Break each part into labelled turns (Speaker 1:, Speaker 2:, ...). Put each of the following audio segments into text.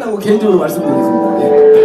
Speaker 1: 하고 개인적으로 말씀드리겠습니다. 예.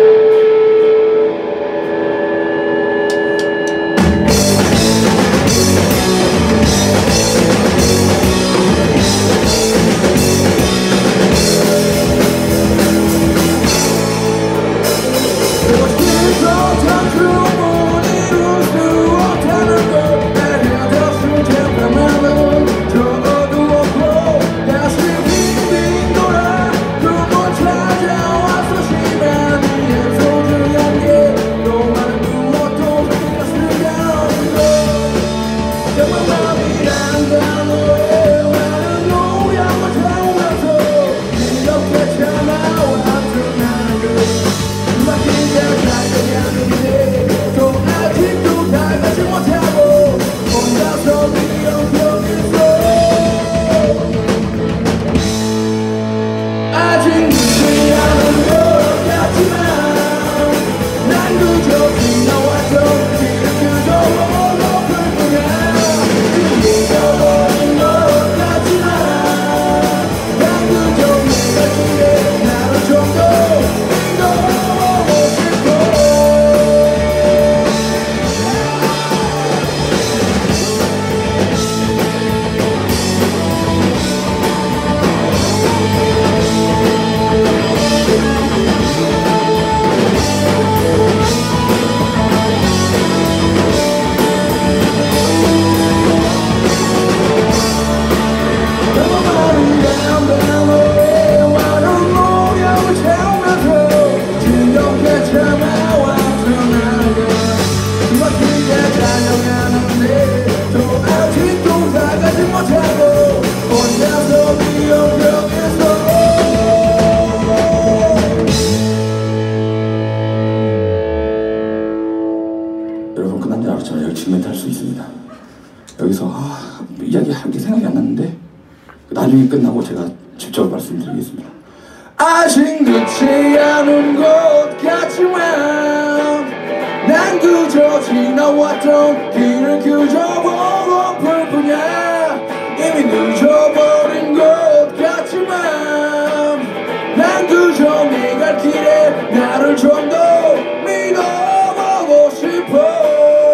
Speaker 1: 여러분 끝난 줄 알았죠? 여기 지금 멘트 할 수 있습니다. 여기서 이야기 한 게 생각이 안 났는데 나중에 끝나고 제가 직접 말씀드리겠습니다. 아직 늦지 않은 것 같지만 난 그저 지나왔던 길을 그저 보고플 뿐이야. 이미 늦어버린 것 같지만 난 그저 네 갈 길에 나를 좀 더 믿어보고 싶어.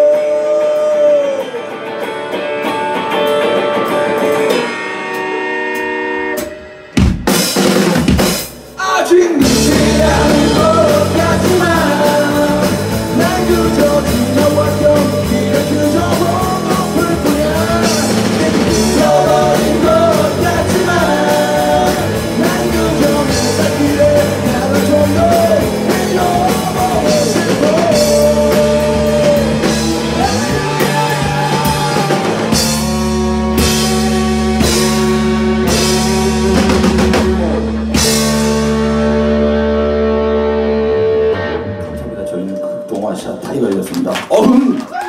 Speaker 1: 아직 늦지 않은 것 같지만 난 그저 지나왔던 길을 그저 보고플 뿐이야. 잊어버린 것 같지만 난 그저 내 갈 길에 나를 좀 더 믿어보고 싶어. 감사합니다. 저희는 그 동화샷 타이거였습니다.